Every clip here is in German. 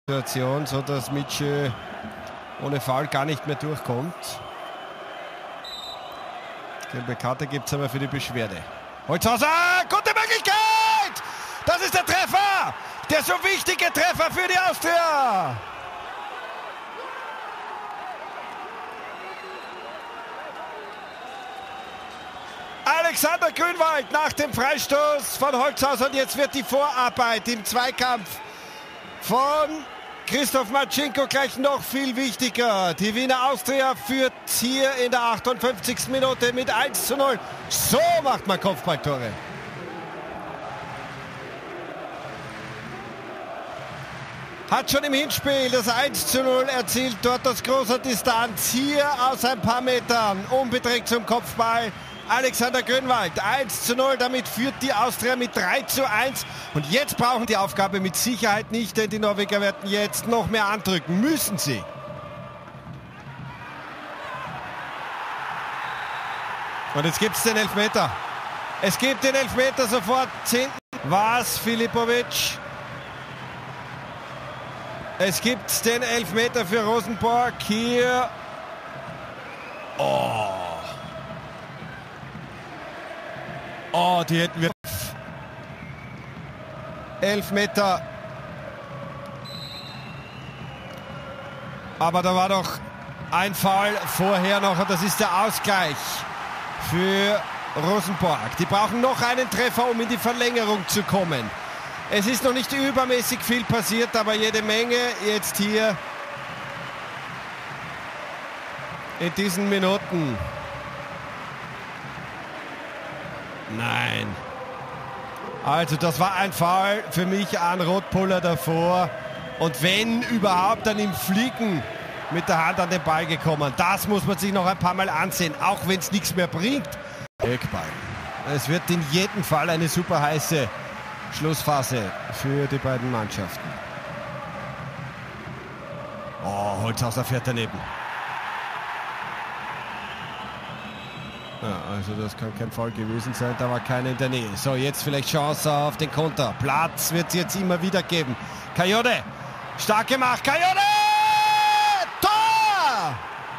Situation, so dass Mitchell ohne Foul gar nicht mehr durchkommt. Gelbe Karte gibt es aber für die Beschwerde. Holzhauser, gute Möglichkeit! Das ist der Treffer! Der so wichtige Treffer für die Austria! Alexander Grünwald nach dem Freistoß von Holzhauser, und jetzt wird die Vorarbeit im Zweikampf von Christoph Marcinko gleich noch viel wichtiger. Die Wiener Austria führt hier in der 58. Minute mit 1:0. So macht man Kopfballtore. Hat schon im Hinspiel das 1:0 erzielt, dort aus großer Distanz. Hier aus ein paar Metern, unbedrängt zum Kopfball. Alexander Grünwald, 1:0, damit führt die Austria mit 3:1. Und jetzt brauchen die Aufgabe mit Sicherheit nicht, denn die Norweger werden jetzt noch mehr andrücken. Müssen sie. Und jetzt gibt es den Elfmeter. Es gibt den Elfmeter sofort. 10. Was, Filipovic? Es gibt den Elfmeter für Rosenborg hier. Oh, die hätten wir. Elfmeter. Aber da war doch ein Foul vorher noch, und das ist der Ausgleich für Rosenborg. Die brauchen noch einen Treffer, um in die Verlängerung zu kommen. Es ist noch nicht übermäßig viel passiert, aber jede Menge jetzt hier in diesen Minuten. Nein. Also das war ein Foul für mich an Rotpuller davor. Und wenn überhaupt, dann im Fliegen mit der Hand an den Ball gekommen. Das muss man sich noch ein paar Mal ansehen, auch wenn es nichts mehr bringt. Eckball. Es wird in jedem Fall eine super heiße Schlussphase für die beiden Mannschaften. Oh, Holzhauser fährt daneben. Ja, also das kann kein Foul gewesen sein, da war keiner in der Nähe. So, jetzt vielleicht Chance auf den Konter. Platz wird es jetzt immer wieder geben. Coyote, stark gemacht, Coyote! Tor!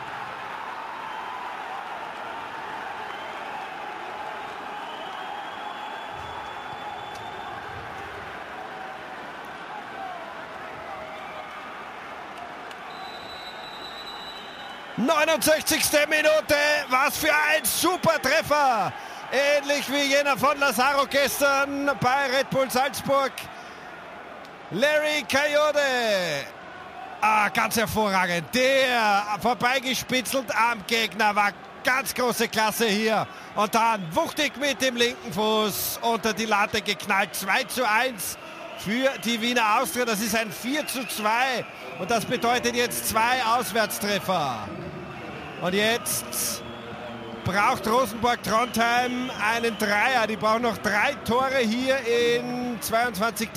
»69. Minute, was für ein super Treffer! Ähnlich wie jener von Lazaro gestern bei Red Bull Salzburg. Larry Coyote. Ganz hervorragend. Der vorbeigespitzelt am Gegner, war ganz große Klasse hier. Und dann wuchtig mit dem linken Fuß unter die Latte geknallt. 2:1 für die Wiener Austria. Das ist ein 4:2. Und das bedeutet jetzt 2 Auswärtstreffer. Und jetzt braucht Rosenborg Trondheim einen Dreier. Die brauchen noch 3 Tore hier in 22